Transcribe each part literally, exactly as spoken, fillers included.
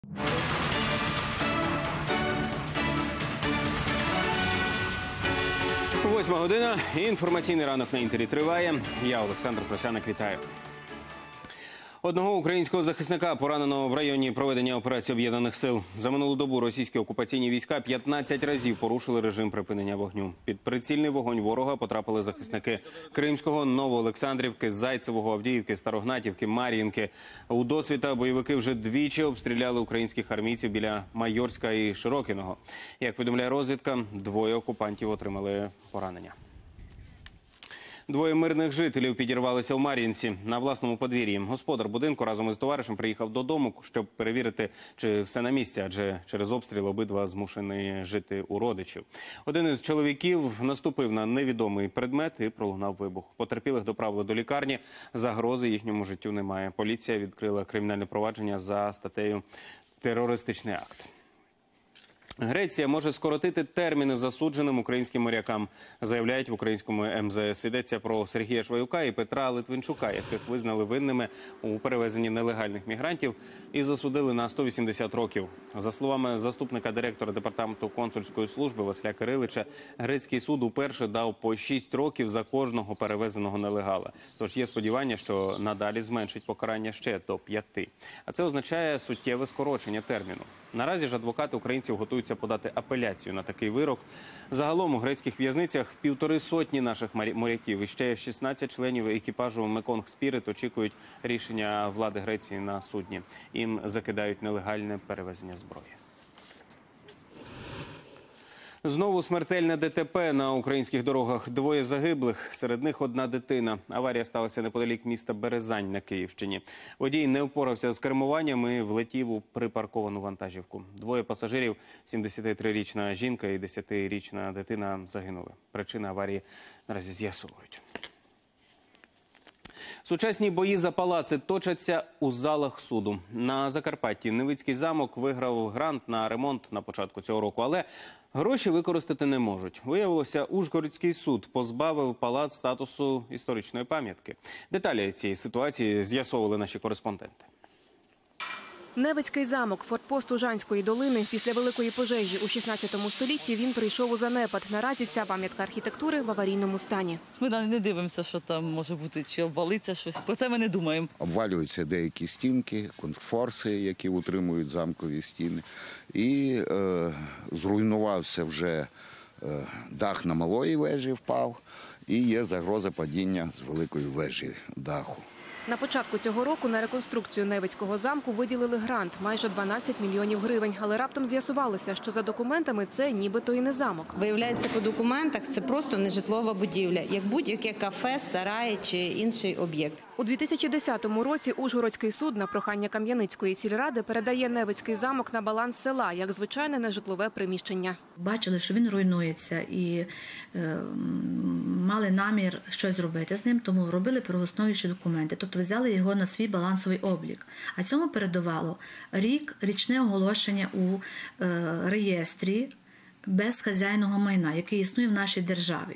Восьма година. Інформаційний ранок на Інтері триває. Я, Олександр Просяник, вітаю. Одного українського захисника поранено в районі проведення операції Об'єднаних сил. За минулу добу російські окупаційні війська п'ятнадцять разів порушили режим припинення вогню. Під прицільний вогонь ворога потрапили захисники Кримського, Новоолександрівки, Зайцевого, Авдіївки, Старогнатівки, Мар'їнки. У досвіта бойовики вже двічі обстріляли українських армійців біля Майорська і Широкиного. Як повідомляє розвідка, двоє окупантів отримали поранення. Двоє мирних жителів підірвалися в Мар'їнці на власному подвір'ї. Господар будинку разом із товаришем приїхав додому, щоб перевірити, чи все на місці, адже через обстріл обидва змушені жити у родичів. Один із чоловіків наступив на невідомий предмет і пролунав вибух. Потерпілих доправили до лікарні, загрози їхньому життю немає. Поліція відкрила кримінальне провадження за статтею «Терористичний акт». Греція може скоротити терміни засудженим українським морякам, заявляють в українському ем зе ес. Йдеться про Сергія Шваюка і Петра Литвинчука, яких визнали винними у перевезенні нелегальних мігрантів і засудили на сто вісімдесят років. За словами заступника директора департаменту консульської служби Василя Кирилича, грецький суд уперше дав по шість років за кожного перевезеного нелегала. Тож є сподівання, що надалі зменшить покарання ще до п'яти. А це означає суттєве скорочення терміну. Наразі ж адвокати українців готуються подати апеляцію на такий вирок. Загалом у грецьких в'язницях півтори сотні наших моряків і ще шістнадцять членів екіпажу Меконг Спірит очікують рішення влади Греції на судні. Їм закидають нелегальне перевезення зброї. Знову смертельне де те пе на українських дорогах. Двоє загиблих, серед них одна дитина. Аварія сталася неподалік міста Березань на Київщині. Водій не впорався з кермуванням і влетів у припарковану вантажівку. Двоє пасажирів, сімдесятитрирічна жінка і десятирічна дитина, загинули. Причини аварії наразі з'ясовують. Сучасні бої за палаци точаться у залах суду. На Закарпатті Невицький замок виграв грант на ремонт на початку цього року, але гроші використати не можуть. Виявилося, Ужгородський суд позбавив палац статусу історичної пам'ятки. Деталі цієї ситуації з'ясовували наші кореспонденти. Невицький замок, фортпост Ужанської долини. Після великої пожежі у шістнадцятому столітті він прийшов у занепад. Наразі ця пам'ятка архітектури в аварійному стані. Ми не дивимося, що там може бути, чи обвалиться щось. Про це ми не думаємо. Обвалюються деякі стінки, контрфорси, які утримують замкові стіни. І е, зруйнувався вже е, дах на малої вежі, впав. І є загроза падіння з великої вежі даху. На початку цього року на реконструкцію Невицького замку виділили грант – майже дванадцять мільйонів гривень. Але раптом з'ясувалося, що за документами це нібито і не замок. Виявляється, по документах це просто нежитлова будівля, як будь-яке кафе, сарай чи інший об'єкт. У дві тисячі десятому році Ужгородський суд на прохання Кам'яницької сільради передає Невицький замок на баланс села, як звичайне нежитлове приміщення. Бачили, що він руйнується і е, мали намір щось зробити з ним, тому робили правоосновуючі документи. Тобто взяли його на свій балансовий облік. А цьому передувало рік річне оголошення у е, реєстрі безхазяйного майна, який існує в нашій державі.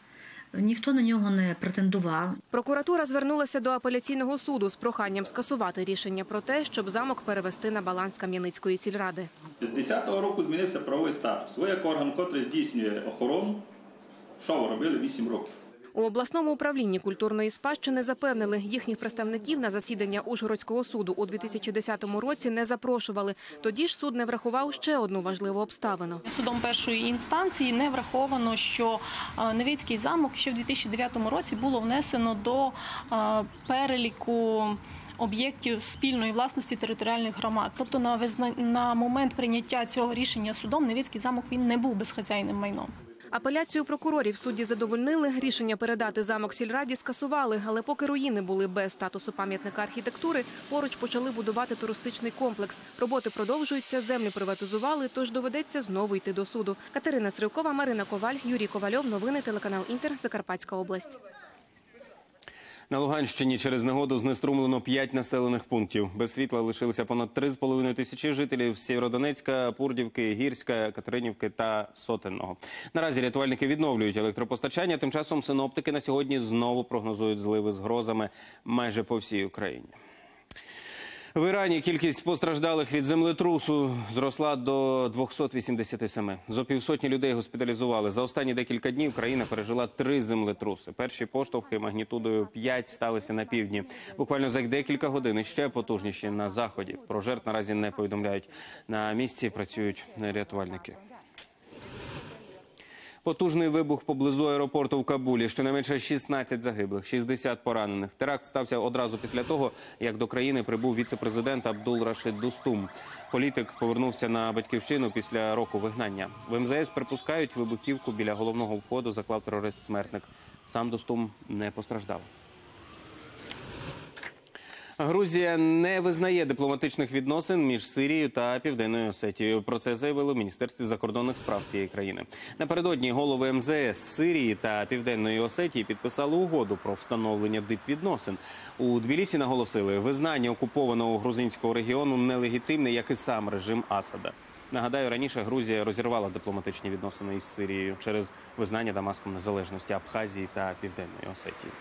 Ніхто на нього не претендував. Прокуратура звернулася до апеляційного суду з проханням скасувати рішення про те, щоб замок перевести на баланс Кам'яницької сільради. З десятого року змінився правовий статус. Ви як орган, котрий здійснює охорону, що ви робили вісім років? У обласному управлінні культурної спадщини запевнили, їхніх представників на засідання Ужгородського суду у дві тисячі десятому році не запрошували. Тоді ж суд не врахував ще одну важливу обставину. Судом першої інстанції не враховано, що Невицький замок ще в дві тисячі дев'ятому році було внесено до переліку об'єктів спільної власності територіальних громад. Тобто на, визна... на момент прийняття цього рішення судом Невицький замок він не був безхазяйним майном. Апеляцію прокурорів судді задовольнили, рішення передати замок сільраді скасували, але поки руїни були без статусу пам'ятника архітектури, поруч почали будувати туристичний комплекс. Роботи продовжуються, землю приватизували, тож доведеться знову йти до суду. Катерина Сривкова, Марина Коваль, Юрій Ковальов. Новини телеканал Інтер, Закарпатська область. На Луганщині через негоду знеструмлено п'ять населених пунктів. Без світла лишилися понад три з половиною тисячі жителів Сєвєродонецька, Пурдівки, Гірська, Катеринівки та Сотенного. Наразі рятувальники відновлюють електропостачання. Тим часом синоптики на сьогодні знову прогнозують зливи з грозами майже по всій Україні. В Ірані кількість постраждалих від землетрусу зросла до двохсот вісімдесяти семи. Зо півсотні людей госпіталізували. За останні декілька днів країна пережила три землетруси. Перші поштовхи магнітудою п'ять сталися на півдні. Буквально за декілька годин ще потужніші на заході. Про жертв наразі не повідомляють. На місці працюють рятувальники. Потужний вибух поблизу аеропорту в Кабулі. Щонайменше шістнадцять загиблих, шістдесят поранених. Теракт стався одразу після того, як до країни прибув віце-президент Абдул-Рашид Достум. Політик повернувся на батьківщину після року вигнання. В ем зе ес припускають, вибухівку біля головного входу заклав терорист-смертник. Сам Достум не постраждав. Грузія не визнає дипломатичних відносин між Сирією та Південною Осетією. Про це заявили в Міністерстві закордонних справ цієї країни. Напередодні голови ем зе ес Сирії та Південної Осетії підписали угоду про встановлення дипвідносин. У Тбілісі наголосили, визнання окупованого грузинського регіону нелегітимне, як і сам режим Асада. Нагадаю, раніше Грузія розірвала дипломатичні відносини із Сирією через визнання Дамаском незалежності Абхазії та Південної Осетії.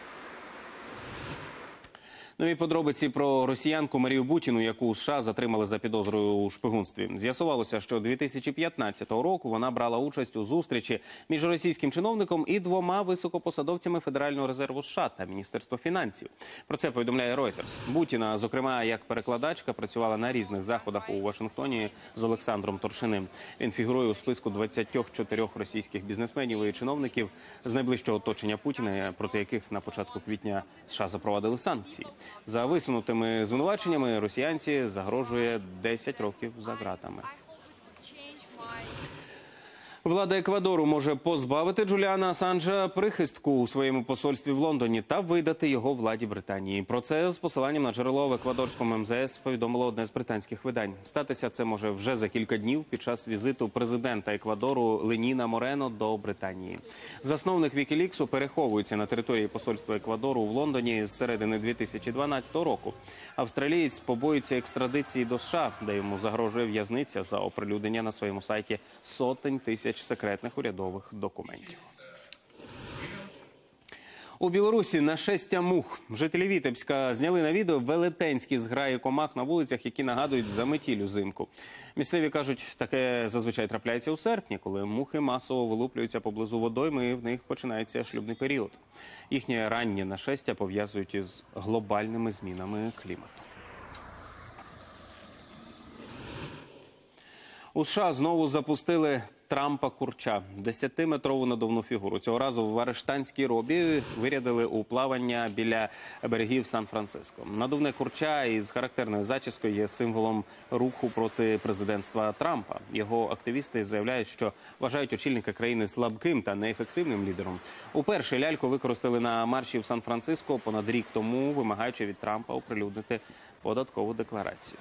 Ну і подробиці про росіянку Марію Бутіну, яку США затримали за підозрою у шпигунстві. З'ясувалося, що дві тисячі п'ятнадцятого року вона брала участь у зустрічі між російським чиновником і двома високопосадовцями Федерального резерву США та Міністерства фінансів. Про це повідомляє Reuters. Бутіна, зокрема, як перекладачка, працювала на різних заходах у Вашингтоні з Олександром Торшиним. Він фігурує у списку двадцяти чотирьох російських бізнесменів і чиновників з найближчого оточення Путіна, проти яких на початку квітня США запровадили санкції. За висунутими звинуваченнями росіянці загрожує десять років за ґратами. Влада Еквадору може позбавити Джуліана Асанжа прихистку у своєму посольстві в Лондоні та видати його владі Британії. Про це з посиланням на джерело в еквадорському ем зе ес повідомило одне з британських видань. Статися це може вже за кілька днів під час візиту президента Еквадору Леніна Морено до Британії. Засновник Вікіліксу переховується на території посольства Еквадору в Лондоні з середини дві тисячі дванадцятого року. Австралієць побоюється екстрадиції до США, де йому загрожує в'язниця за оприлюднення на своєму сайті сотень тисяч секретних урядових документів. У Білорусі нашестя мух. Жителі Вітебська зняли на відео велетенські зграї комах на вулицях, які нагадують заметіль узимку. Місцеві кажуть, таке зазвичай трапляється у серпні, коли мухи масово вилуплюються поблизу водойми і в них починається шлюбний період. Їхнє раннє нашестя пов'язують із глобальними змінами клімату. У США знову запустили Трампа Курча – десятиметрову надувну фігуру. Цього разу в арештанській робі вирядили у плавання біля берегів Сан-Франциско. Надувне курча із характерною зачіскою є символом руху проти президентства Трампа. Його активісти заявляють, що вважають очільника країни слабким та неефективним лідером. Уперше ляльку використали на марші в Сан-Франциско понад рік тому, вимагаючи від Трампа оприлюднити податкову декларацію.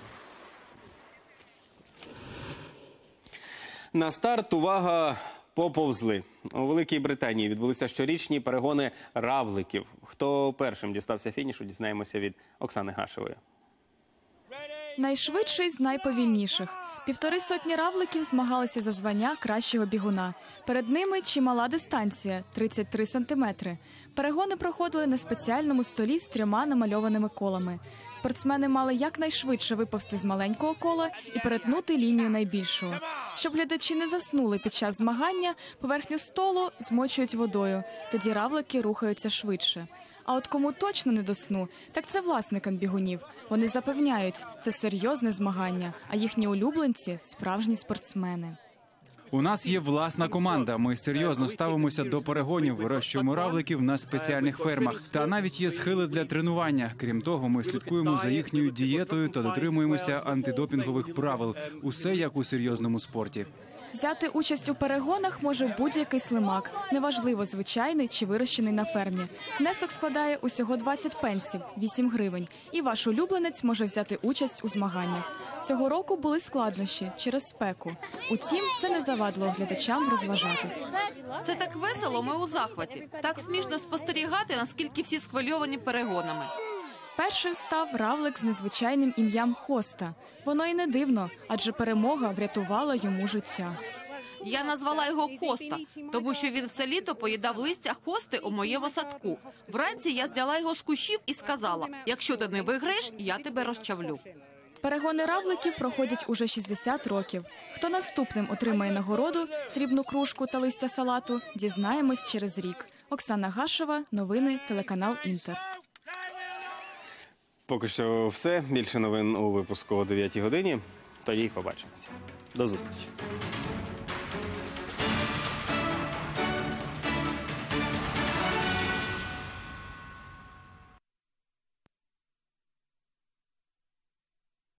На старт, увага, поповзли. У Великій Британії відбулися щорічні перегони равликів. Хто першим дістався фінішу, дізнаємося від Оксани Гашевої. Найшвидший з найповільніших. Півтори сотні равликів змагалися за звання кращого бігуна. Перед ними чимала дистанція – тридцять три сантиметри. Перегони проходили на спеціальному столі з трьома намальованими колами. Спортсмени мали якнайшвидше виповзти з маленького кола і перетнути лінію найбільшого. Щоб глядачі не заснули під час змагання, поверхню столу змочують водою. Тоді равлики рухаються швидше. А от кому точно не до сну, так це власникам бігунів. Вони запевняють, це серйозне змагання, а їхні улюбленці – справжні спортсмени. У нас є власна команда. Ми серйозно ставимося до перегонів, вирощуємо равликів на спеціальних фермах. Та навіть є схили для тренування. Крім того, ми слідкуємо за їхньою дієтою та дотримуємося антидопінгових правил. Усе як у серйозному спорті. Взяти участь у перегонах може будь-який слимак, неважливо, звичайний чи вирощений на фермі. Внесок складає усього двадцять пенсів, вісім гривень, і ваш улюбленець може взяти участь у змаганнях. Цього року були складнощі через спеку. Утім, це не завадило глядачам розважатись. Це так весело, ми у захваті. Так смішно спостерігати, наскільки всі схвильовані перегонами. Першим став равлик з незвичайним ім'ям Хоста. Воно і не дивно, адже перемога врятувала йому життя. Я назвала його Хоста, тому що він все літо поїдав листя хости у моєму садку. Вранці я зняла його з кущів і сказала, якщо ти не виграєш, я тебе розчавлю. Перегони равликів проходять уже шістдесят років. Хто наступним отримає нагороду, срібну кружку та листя салату, дізнаємось через рік. Оксана Гашева, новини, телеканал «Інтер». Поки що все. Більше новин у випуску о дев'ятій годині. Тоді й побачимося. До зустрічі.